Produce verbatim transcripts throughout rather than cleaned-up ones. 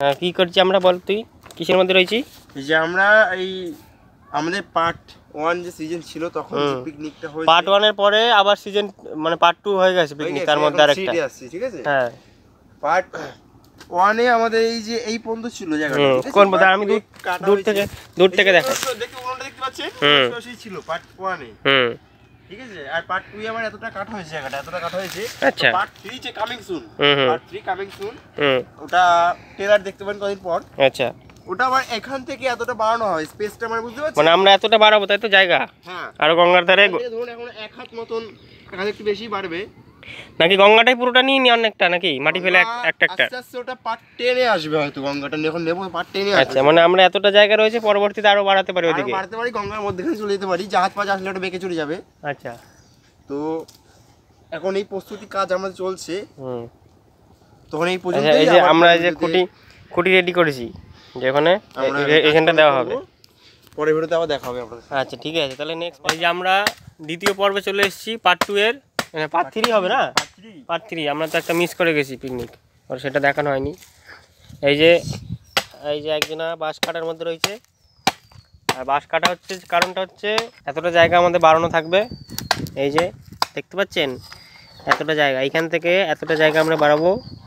হ্যাঁ কি করছি আমরা, বল তুই কিসের মধ্যে রয়েছি? এই যে আমরা এই আমাদের পার্ট ওয়ান যে সিজন ছিল তখন যে পিকনিকটা হয়েছে, পার্ট ওয়ান এর পরে আবার সিজন মানে পার্ট টু হয়ে গেছে পিকনিক, তার মধ্যে আরেকটা আসছে, ঠিক আছে? হ্যাঁ, পার্ট ওয়ানে আমাদের এই যে এই পর্যন্ত ছিল জায়গাটা, কোন পথে আমি দূর দূর থেকে দূর থেকে দেখা দেখতে কোনটা দেখতে পাচ্ছেন, সেই ছিল পার্ট ওয়ানে। হুম, ঠিক আছে। আর পার্ট টু এ আবার এতটা কাট হয়েছে, জায়গাটা এতটা কাট হয়েছে। আচ্ছা, পার্ট থ্রি যে coming soon, part three coming soon, ওটা ট্রেলার দেখতে পাবেন কদিন পর। আচ্ছা, ওটা আবার এখান থেকে এতটা বাড়ানো হয় স্পেসটা, মানে বুঝতে পারছেন, মানে আমরা এতটা বাড়াবো তাই তো জায়গা। হ্যাঁ, আর গঙ্গার ধারে ধরুন এখন এক হাত মতন, এক হাত একটু বেশি বাড়বে নাকি? গঙ্গাটাই পুরোটা নিয়ে নি অনেকটা নাকি মাটি ফেলে একটা একটা? আস্তে আস্তে ওটা পার্ট টেন এ আসবে হয়তো, গঙ্গাটা যখন নেব পার্ট টেন এ আসবে। আচ্ছা, মানে আমরা এতটা জায়গা রয়েছে পরবর্তীতে আরো বাড়াতে পারি, ওদিকে বাড়াতে পারি, গঙ্গার মধ্যখানে চলে যেতে পারি, জাহাজ পাজ আসলে ওটা বেঁকে চলে যাবে। আচ্ছা, তো এখন এই প্রস্তুতি কাজ আমাদের চলছে। হুম, তখন এই পর্যন্ত এই যে আমরা এই যে খুঁটি খুঁটি রেডি করেছি, যেখানে এখানটা দেওয়া হবে, পরের ভিডিওতে আবার দেখা হবে আপনাদের। আচ্ছা ঠিক আছে, তাহলে নেক্সট এই যে আমরা দ্বিতীয় পর্বে চলে এসেছি, পার্ট টু এর, পার্ট থ্রি হবে না, পার্ট থ্রি। আমরা তো একটা মিস করে গেছি পিকনিক, আর সেটা দেখানো হয়নি। এই যে এই যে একজনা বাঁশ কাটার মধ্যে রয়েছে, আর বাঁশ কাটা হচ্ছে কারণটা হচ্ছে এতটা জায়গা আমাদের বাড়ানো থাকবে। এই যে দেখতে পাচ্ছেন এতটা জায়গা, এইখান থেকে এতটা জায়গা আমরা বাড়াবো।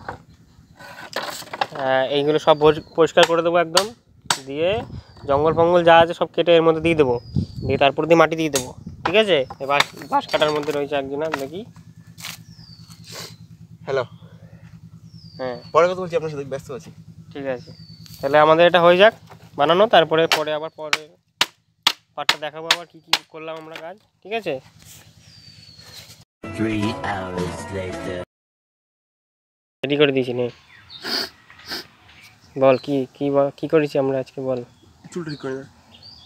এইগুলো সব পরিষ্কার করে দেবো একদম, দিয়ে জঙ্গল ফঙ্গল যা আছে সব কেটে এর মধ্যে দিয়ে দেবো, দিয়ে তারপর দিয়ে মাটি দিয়ে দেবো। ঠিক আছে, বাঁশ বাঁশ কাটার মধ্যে রয়েছে একজনা, দেখি। হ্যালো, হ্যাঁ পরে কথা বলছি, আপনার সাথে ব্যস্ত আছি। ঠিক আছে, তাহলে আমাদের এটা হয়ে যাক বানানো, তারপরে পরে আবার পরে পার্টটা দেখাবো আবার কী কী করলাম আমরা কাজ। ঠিক আছে, রেডি করে দিয়েছি নে, বল কি কি কি করেছি আমরা আজকে, বল। চুল ঠিক করে না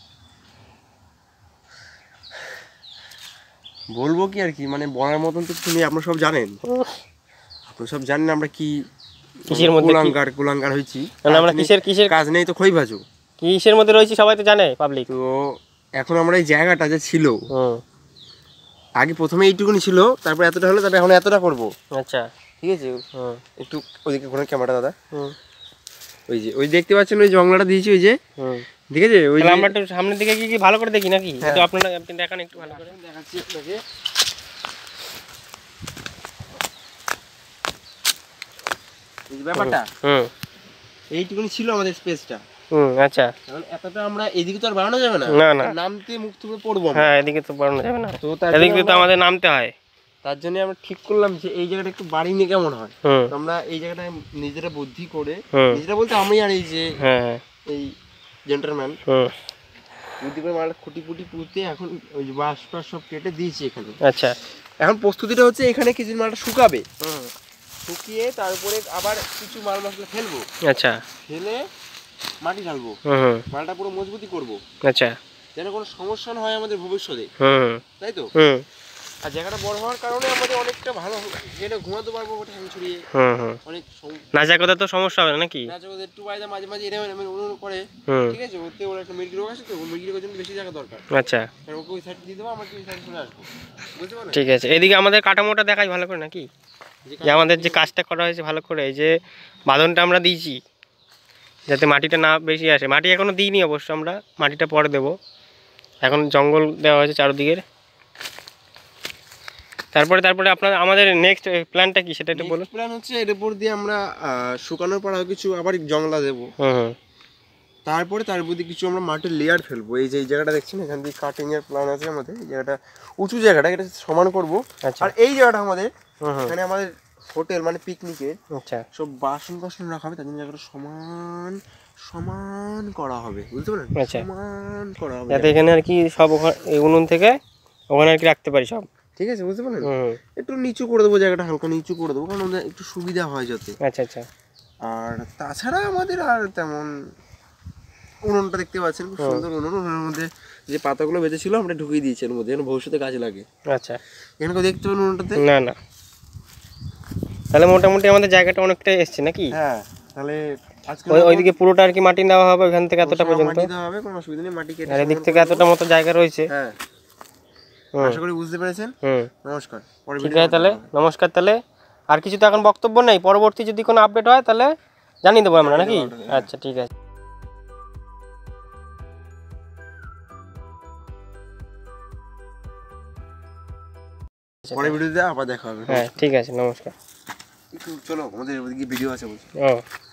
বলবো কি আর কি, মানে বলার মতন তো তুমি আপনারা সব জানেন, আপনারা সব জানেন আমরা কি কিসের মধ্যে কুলাঙ্গার কুলাঙ্গার হয়েছি, আমরা কিসের কিসের কাজ নেই তো খই ভাজু, কিসের মধ্যে রয়েছি সবাই তো জানে, পাবলিক। তো এখন আমরা এই জায়গাটা যে ছিল, আগে প্রথমে এইটুকুনি ছিল, তারপর এতটা হলো, তারপর এখন এতটা করবো। আচ্ছা ঠিক আছে, একটু ওইদিকে ঘোরার ক্যামেরাটা দাদা, ওই যে ওই দেখতে পাচ্ছেন ওই জংলাটা দিয়েছি, ওই যে ঠিক আছে, ওই আমরা একটু সামনের দিকে কি কি ভালো করে দেখি নাকি, তো আপনারা আপনি দেখান একটু ভালো করে। দেখাচ্ছি আপনাকে, এই ব্যাপারটা হুম এইটুকুনি ছিল আমাদের স্পেসটা। হুম, আচ্ছা, কারণ এতটা আমরা এদিকে তো আর বাড়ানো যাবে না, না না নামতে মুখ থুবড়ে পড়বো। হ্যাঁ, এদিকে তো বাড়ানো যাবে না, তো এদিকে তো আমাদের নামতে হয়। তার জন্য আমরা ঠিক করলাম যে এই জায়গাটা একটু বাড়ি নিয়ে কেমন হয়, আমরা এই জায়গাটায় নিজেরা বুদ্ধি করে, নিজেরা বলতে আমি আর এই যে এই জেন্টারম্যান বুদ্ধি করে মালটা খুঁটি ফুটি পুঁতে এখন ওই যে বাঁশ টাশ সব কেটে দিয়েছি এখানে। আচ্ছা, এখন প্রস্তুতিটা হচ্ছে এখানে কিছু মালটা শুকাবে, শুকিয়ে তারপরে আবার কিছু মাল মশলা ফেলবো। আচ্ছা, ফেলে মাটি ঢালবো, মালটা পুরো মজবুতি করবো, আচ্ছা, যেন কোনো সমস্যা না হয় আমাদের ভবিষ্যতে, তাই তো। আর জায়গাটা বড় হওয়ার কারণে আমাদের অনেকটা ভালো, যেটা ঘুমাতে পারবো ওটা ছড়িয়ে, অনেক নাচা কথা তো সমস্যা হবে নাকি, নাচা কথা একটু বাইরে মাঝে মাঝে এটা মানে অনু করে, ঠিক আছে। ওতে ওর একটা মির্গি রোগ আছে, তো মির্গি রোগের জন্য বেশি জায়গা দরকার। আচ্ছা, আর ওকে ওই সাইড দিয়ে দেবো, আমরা ওই সাইড চলে আসবো, বুঝতে পারলেন? ঠিক আছে, এদিকে আমাদের কাঠামোটা দেখাই ভালো করে নাকি, যে আমাদের যে কাজটা করা হয়েছে ভালো করে, এই যে বাঁধনটা আমরা দিয়েছি যাতে মাটিটা না বেশি আসে, মাটি এখনো দিইনি অবশ্য, আমরা মাটিটা পরে দেবো, এখন জঙ্গল দেওয়া হয়েছে চারদিকের। তারপরে তারপরে আপনার আমাদের নেক্সট প্ল্যানটা কি সেটা একটু বলুন। প্ল্যান হচ্ছে এর উপর দিয়ে আমরা শুকানোর পর কিছু আবার জংলা দেবো, হুম, তারপরে তার উপর দিয়ে কিছু আমরা মাটির লেয়ার ফেলবো। এই যে এই জায়গাটা দেখছেন, এখান দিয়ে কাটিং এর প্ল্যান আছে আমাদের, এই জায়গাটা উঁচু জায়গাটা, এটা সমান করবো। আর এই জায়গাটা আমাদের, এখানে আমাদের হোটেল মানে পিকনিকের, আচ্ছা, সব বাসন বাসন রাখা হবে, তার জন্য জায়গাটা সমান সমান করা হবে, বুঝতে পারলেন? সমান করা হবে যাতে এখানে আর কি সব উনুন থেকে ওখানে আর কি রাখতে পারি সব, ঠিক আছে, বুঝতে পারলেন? একটু নিচু করে দেবো জায়গাটা, হালকা নিচু করে দেবো, কারণ আমাদের একটু সুবিধা হয় যাতে। আচ্ছা আচ্ছা, আর তাছাড়া আমাদের আর তেমন, উনুনটা দেখতে পাচ্ছেন খুব সুন্দর উনুন, উনুনের মধ্যে যে পাতাগুলো বেঁধেছিল আমরা ঢুকিয়ে দিয়েছি এর মধ্যে, যেন ভবিষ্যতে কাজে লাগে। আচ্ছা, এখানে কেউ দেখতে পাবেন উনুনটাতে? না না, তাহলে মোটামুটি আমাদের জায়গাটা অনেকটাই এসছে নাকি? হ্যাঁ, তাহলে আজকে ওইদিকে পুরোটা আর কি মাটি নেওয়া হবে, ওখান থেকে এতটা পর্যন্ত মাটি দেওয়া হবে, কোনো অসুবিধা নেই, মাটি কেটে। আর এদিক থেকে এতটা মতো জায়গা রয়েছে। হ্যাঁ, আশা করি বুঝতে পেরেছেন। হুম, নমস্কার। ঠিক আছে তাহলে, নমস্কার। তাহলে আর কিছু তো এখন বক্তব্য নেই, পরবর্তী যদি কোনো আপডেট হয় তাহলে জানিয়ে দেবো আমরা নাকি? আচ্ছা ঠিক আছে। পরে ভিডিওতে আবার দেখা হবে। হ্যাঁ ঠিক আছে, নমস্কার। একটু চলো, আমাদের ওদিকে ভিডিও আছে বলছি। ও